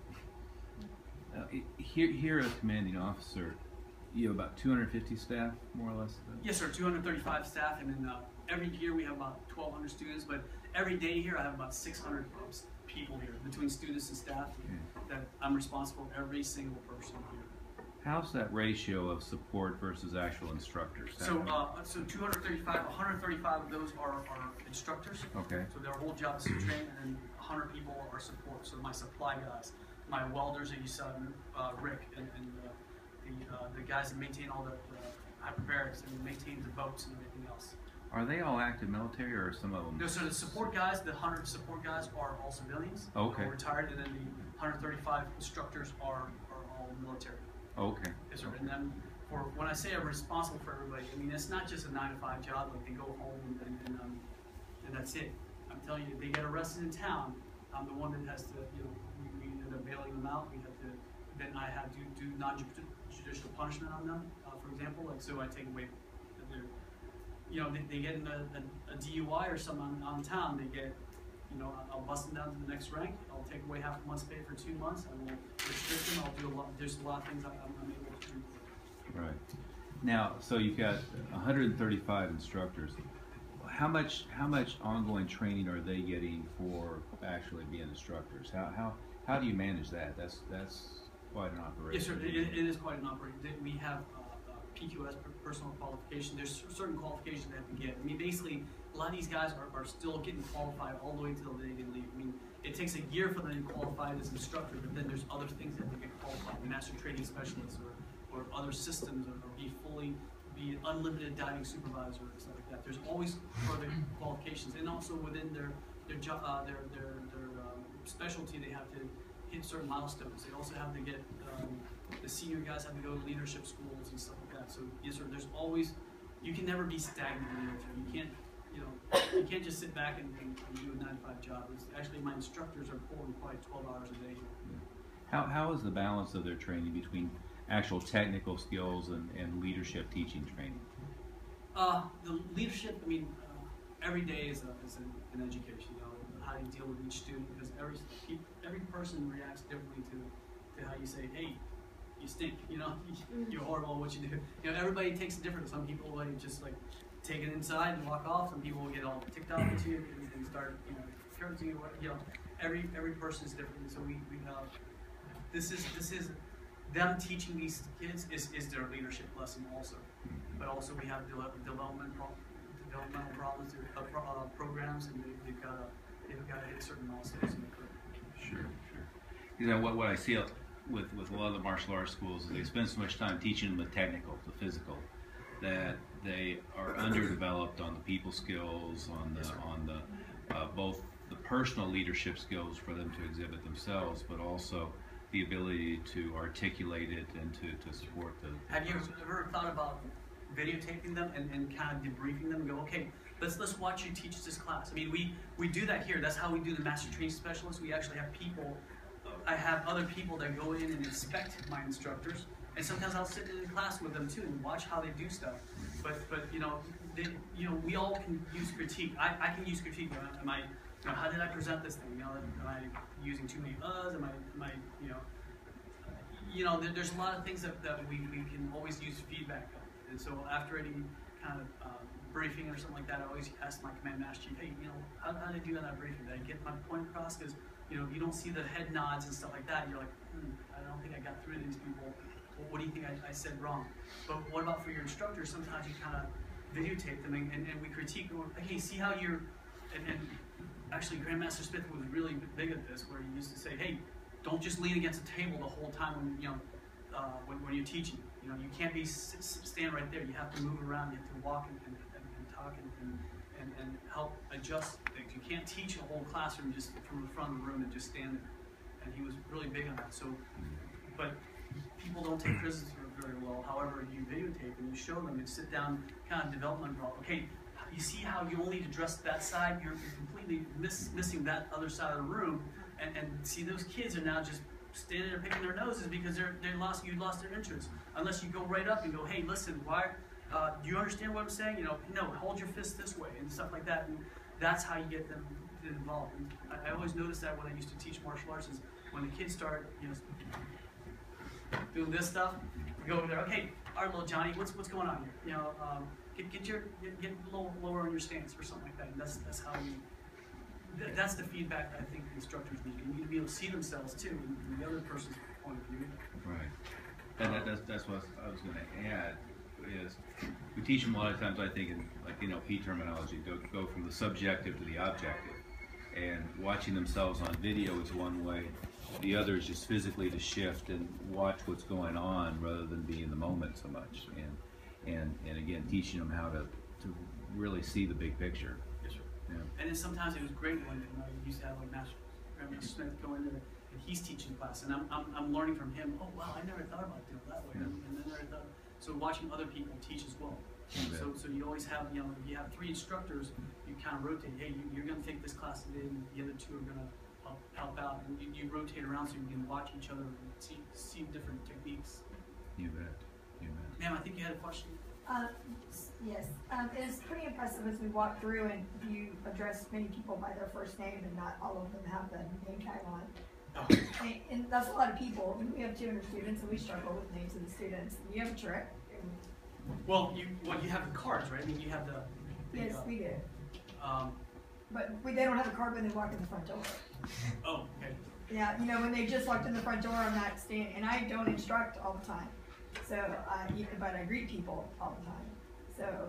Speaker 9: Uh, here, here as commanding officer, you have about two hundred fifty staff, more or less?
Speaker 1: Yes, sir, two hundred thirty-five staff, and then uh, every year we have about twelve hundred students, but every day here I have about six hundred people here, between students and staff,
Speaker 9: okay.
Speaker 1: that I'm responsible for every single person here.
Speaker 9: How's that ratio of support versus actual instructors?
Speaker 1: So, uh, so two hundred thirty-five, one hundred thirty-five of those are, are instructors.
Speaker 9: Okay.
Speaker 1: So their whole job is to train, and then one hundred people are support, so my supply guys, my welders that you saw, uh, Rick, and, and uh, The, uh, the guys that maintain all the, the hyperbarics and maintain the boats and everything else.
Speaker 9: Are they all active military or some of them?
Speaker 1: No, so the support guys, the one hundred support guys are all civilians,
Speaker 9: okay.
Speaker 1: Are retired, and then the one hundred thirty-five instructors are, are all military.
Speaker 9: Okay.
Speaker 1: Yes, sir.
Speaker 9: Okay.
Speaker 1: And then for when I say I'm responsible for everybody, I mean it's not just a nine to five job. Like they go home and and, and, um, and that's it. I'm telling you, if they get arrested in town, I'm the one that has to, you know, we, we end up bailing them out. We have to. Then I have to do non-judicial punishment on them, uh, for example. Like, so I take away their, you know, they, they get in a, a, a D U I or something on, on town, they get, you know, I'll bust them down to the next rank. I'll take away half a month's pay for two months. I will restrict them. I'll do a lot, there's a lot of things I, I'm, I'm able to do.
Speaker 9: Right. Now, so you've got one hundred thirty-five instructors. How much, how much ongoing training are they getting for actually being instructors? How, how, how do you manage that? That's, that's, quite an operation.
Speaker 1: Yes, sir. It, it is quite an operation. We have uh, uh, P Q S, personal qualification. There's certain qualifications they have to get. I mean, basically, a lot of these guys are, are still getting qualified all the way until they can leave. I mean, it takes a year for them to qualify as instructor, but then there's other things that they get qualified, master training specialists, or, or other systems, or, or be fully, be an unlimited diving supervisor, or stuff like that. There's always further qualifications, and also within their their job, uh, their their their um, specialty, they have to hit certain milestones. They also have to get, um, the senior guys have to go to leadership schools and stuff like that. So yes, sir, there's always, you can never be stagnant in the military. You can't, you know, you can't just sit back and, and, and do a nine to five job. It's actually, my instructors are pulling probably twelve hours a day.
Speaker 9: Yeah. How, how is the balance of their training between actual technical skills and, and leadership teaching training?
Speaker 1: Uh, the leadership, I mean, uh, every day is, a, is an, an education. You know, how you deal with each student, because every every person reacts differently to, to how you say, hey, you stink, you know, you're horrible at what you do. You know, everybody takes it different. Some people like just like take it inside and walk off. Some people will get all ticked off at you and, and start, you know, cursing you. You know, every every person is different. So we we uh, this is this is them teaching these kids is, is their leadership lesson also. But also we have de development pro developmental problems, uh, pro uh, programs, and they, they've got to they've got to hit certain milestones in the career.
Speaker 9: Sure, sure. You know what what I see with with a lot of the martial arts schools is they spend so much time teaching them the technical, the physical, that they are underdeveloped on the people skills, on the on the uh, both the personal leadership skills for them to exhibit themselves, but also the ability to articulate it and to, to support the, the
Speaker 1: Have you
Speaker 9: person.
Speaker 1: ever thought about videotaping them and, and kind of debriefing them and go, okay, let's let's watch you teach this class. I mean, we, we do that here. That's how we do the master training specialists. We actually have people, I have other people that go in and inspect my instructors, and sometimes I'll sit in class with them too and watch how they do stuff. But, but you know, they, you know, we all can use critique. I, I can use critique. Am I, you know, how did I present this thing? You know, am I using too many uhs? Am I, am I, you know, you know, there, there's a lot of things that, that we, we can always use feedback on. And so after any kind of uh, briefing or something like that, I always ask my command master chief, hey, you know, how, how did I do on that briefing? Did I get my point across? Because, you know, you don't see the head nods and stuff like that. You're like, hmm, I don't think I got through to these people. Well, what do you think I, I said wrong? But what about for your instructors? Sometimes you kind of videotape them and, and, and we critique, okay, see how you're, and, and actually Grandmaster Smith was really big at this, where he used to say, hey, don't just lean against the table the whole time when, you know, uh, when, when you're teaching. You know, you can't be stand right there. You have to move around. You have to walk and, and, and, and talk and, and, and help adjust things. You can't teach a whole classroom just from the front of the room and just stand there. And he was really big on that. So, but people don't take criticism very well. However, you videotape and you show them and sit down, kind of development problem. Okay, you see how you only address that side. You're, you're completely miss, missing that other side of the room. And, and see, those kids are now just standing there picking their noses because they're they lost you lost their interest. Unless you go right up and go, hey, listen, why? Uh, do you understand what I'm saying? You know, no, hold your fist this way and stuff like that. And that's how you get them involved. And I, I always noticed that when I used to teach martial arts, is when the kids start, you know, doing this stuff, we go over there. Okay, all right, little Johnny, what's what's going on here? You know, um, get get your get, get a little lower on your stance or something like that. And that's that's how you. Th that's the feedback I think the instructors need. You need to be able to see themselves too, in the other person's point of view.
Speaker 9: Right. And that, that's, that's what I was going to add, is we teach them a lot of times, I think, in like N L P terminology, go, go from the subjective to the objective. And watching themselves on video is one way. The other is just physically to shift and watch what's going on rather than be in the moment so much. And, and, and again, teaching them how to, to really see the big picture.
Speaker 1: Yes, sir.
Speaker 9: Yeah.
Speaker 1: And then sometimes it was great when you know, you used to have like Master Grandmaster Smith go in there and he's teaching class, and I'm, I'm, I'm learning from him. Oh wow, I never thought about doing it that way.
Speaker 9: Yeah.
Speaker 1: And then I thought, so watching other people teach as well.
Speaker 9: Yeah.
Speaker 1: So so you always have, you know, if you have three instructors, you kind of rotate. Hey, you, you're going to take this class today, and the other two are going to help, help out, and you, you rotate around so you can watch each other and see see different techniques.
Speaker 9: You bet. You bet.
Speaker 1: Ma'am, I think you had a question.
Speaker 15: Uh, yes, um, it's pretty impressive as we walk through and you address many people by their first name and not all of them have the name tag on.
Speaker 1: Oh.
Speaker 15: And, and that's a lot of people. I mean, we have two hundred students and we struggle with names of the students. You have a trick?
Speaker 1: Well, you well you have the cards, right? I mean, you have the. the
Speaker 15: Yes,
Speaker 1: uh,
Speaker 15: we do.
Speaker 1: Um,
Speaker 15: But we, they don't have a card when they walk in the front door.
Speaker 1: oh, okay.
Speaker 15: Yeah, you know, when they just walked in the front door, I'm not standing, and I don't instruct all the time. So, uh, but I greet people all the time. So.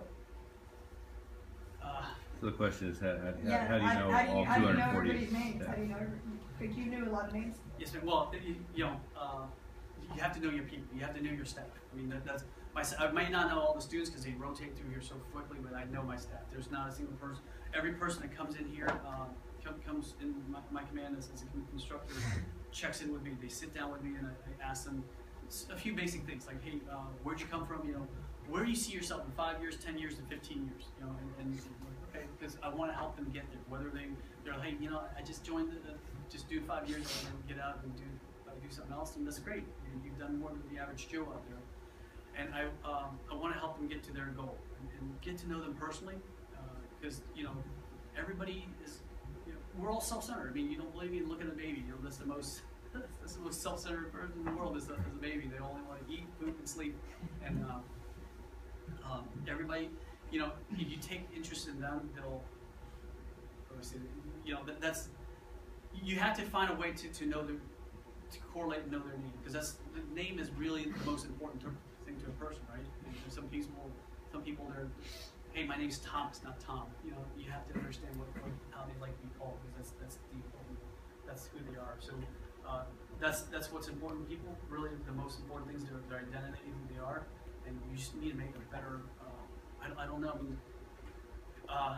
Speaker 1: Uh,
Speaker 9: So the question is, how, how,
Speaker 15: Yeah,
Speaker 9: how do you
Speaker 15: how,
Speaker 9: know
Speaker 15: how do you,
Speaker 9: all
Speaker 15: how do you know
Speaker 9: two hundred forty?
Speaker 15: everybody's names?
Speaker 9: Yeah.
Speaker 15: How do you know, every, like you knew a lot of names?
Speaker 1: Yes, ma'am. Well, you, you know, uh, you have to know your people. You have to know your staff. I mean, that, that's my. I might not know all the students because they rotate through here so quickly, but I know my staff. There's not a single person. Every person that comes in here um, come, comes in my, my command as, as a instructor, checks in with me. They sit down with me and I, I ask them a few basic things like, hey, uh, where'd you come from? You know, where do you see yourself in five years, ten years, and fifteen years? You know, and, and okay, because I want to help them get there. Whether they they're like, hey, you know, I just joined the, the just do five years and then get out and do uh, do something else, and that's great. You, you've done more than the average Joe out there. And I um, I want to help them get to their goal and, and get to know them personally, because uh, you know everybody is. You know, we're all self-centered. I mean, you don't believe me? Look at a baby. You know, that's the most that's the most self-centered person in the world is a, is a baby. They only want to eat, poop, and sleep. And um, um, everybody, you know, if you take interest in them, they'll. You know, that, that's you have to find a way to to know their to correlate and know their name, because that's the name is really the most important to, thing to a person, right? And some people, some people, they're, hey, my name's Thomas, not Tom. You know, you have to understand what, what how they like to be called, because that's that's the important, that's who they are. So uh, that's that's what's important to people. Really, the most important things are their identity, who they are, and you just need to make a better. Uh, I, I don't know. I mean, uh,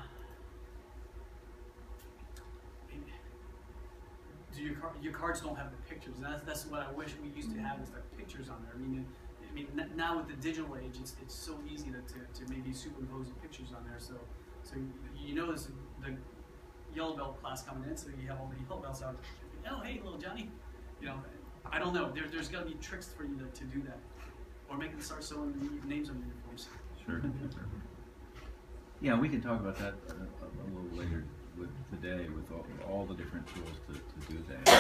Speaker 1: Do your, car, your cards don't have the pictures, and that's, that's what I wish we used to have, is like pictures on there. I mean, I mean now with the digital age, it's it's so easy to, to, to maybe superimpose the pictures on there. So so you notice the yellow belt class coming in, so you have all the yellow belts out. Oh, hey, little Johnny. You know, I don't know. There, there's got to be tricks for you to, to do that, or make them start sewing names on the uniforms.
Speaker 9: Sure. Yeah, we can talk about that a, a, a little later with today with all, all the different tools to, to do that.